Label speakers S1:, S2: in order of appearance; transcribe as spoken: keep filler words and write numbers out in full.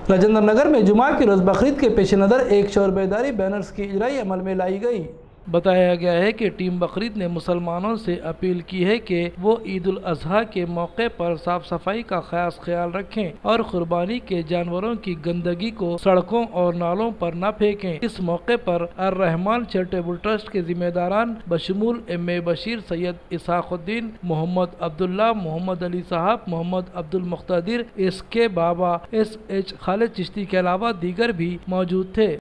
S1: राजेंद्र नगर में जुमा की रोज़ बकरीद के पेश नज़र एक शोर बेदारी बैनर्स की इजराई अमल में लाई गई। बताया गया है कि टीम बकरीद ने मुसलमानों से अपील की है कि वो ईद उल अजहा के मौके पर साफ सफाई का खास ख्याल रखें और कुर्बानी के जानवरों की गंदगी को सड़कों और नालों पर न फेंकें। इस मौके पर अर रहमान चैरिटेबल ट्रस्ट के जिम्मेदारान बशमूल M A Bashir, Syed Isaquddin, Mohammad Abdullah, Mohammad Ali sahab, Mohammad Abdul Muqtadir, S K Baba, S H Khalid Chishti के अलावा दीगर भी मौजूद थे।